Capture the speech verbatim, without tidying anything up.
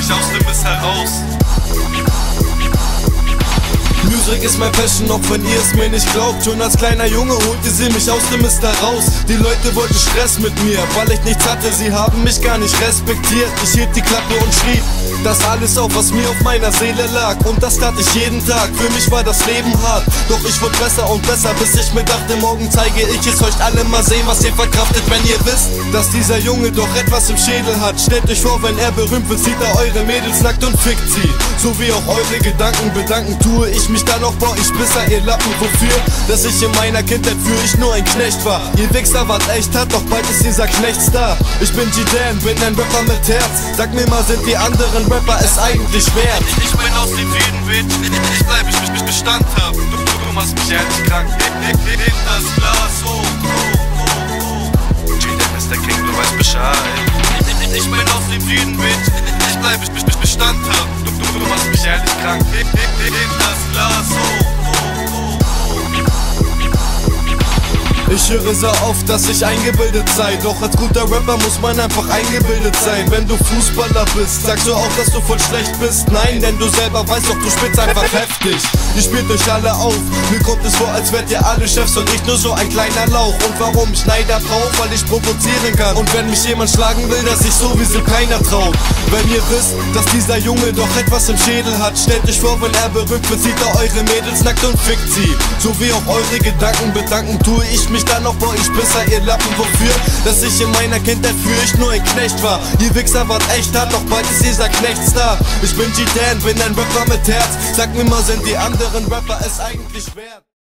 mich aus dem Mist heraus. Musik ist mein Passion, auch wenn ihr es mir nicht glaubt. Schon als kleiner Junge holte sie mich aus dem Mist heraus. Die Leute wollten Stress mit mir, weil ich nichts hatte. Sie haben mich gar nicht respektiert. Ich hielt die Klappe und schrieb das alles auf, was mir auf meiner Seele lag. Und das tat ich jeden Tag, für mich war das Leben hart. Doch ich wurde besser und besser, bis ich mir dachte, morgen zeige ich es euch alle, mal sehen, was ihr verkraftet. Wenn ihr wisst, dass dieser Junge doch etwas im Schädel hat, stellt euch vor, wenn er berühmt wird, sieht er eure Mädels nackt und fickt sie. So wie auch eure Gedanken bedanken, tue ich mich dann noch bei euch Pisser, ihr Lappen. Wofür? Dass ich in meiner Kindheit für ich nur ein Knecht war. Ihr Wichser wart echt hart, doch bald ist dieser Knechtstar. Ich bin G-Dan, bin ein Rapper mit Herz. Sag mir mal, sind die anderen Rapper es eigentlich wert? Ich bin aus dem Wiedenwind, ich bleib, ich mich Bestand hab. Du, du, du machst mich ehrlich krank. Nimm das Glas hoch, hoch, hoch, hoch. G-Dan ist der King, du weißt Bescheid. Ich, ich, ich bin aus dem Wiedenwind, ich bleib, ich mich Bestand hab. Du, du, du machst mich ehrlich krank. Nimm das Glas hoch, hoch, hoch, hoch. Ich höre sehr oft, dass ich eingebildet sei. Doch als guter Rapper muss man einfach eingebildet sein. Wenn du Fußballer bist, sagst du auch, dass du voll schlecht bist? Nein, denn du selber weißt doch, du spielst einfach heftig. Ihr spielt euch alle auf. Mir kommt es vor, als wärt ihr alle Chefs und ich nur so ein kleiner Lauch. Und warum ich Neider brauch? Weil ich provozieren kann. Und wenn mich jemand schlagen will, dass ich sowieso keiner traut. Wenn ihr wisst, dass dieser Junge doch etwas im Schädel hat, stellt euch vor, wenn er berückt wird, sieht er eure Mädels nackt und fickt sie. So wie auch eure Gedanken bedanken, tue ich mich dann noch bei euch Pisser, ihr Lappen. Wofür? Dass ich in meiner Kindheit für ich nur ein Knecht war. Ihr Wichser wart echt hart, doch bald ist dieser Knechtstar. Ich bin G-Dan, bin ein Rapper mit Herz. Sag mir mal, sind die anderen Rapper es eigentlich wert?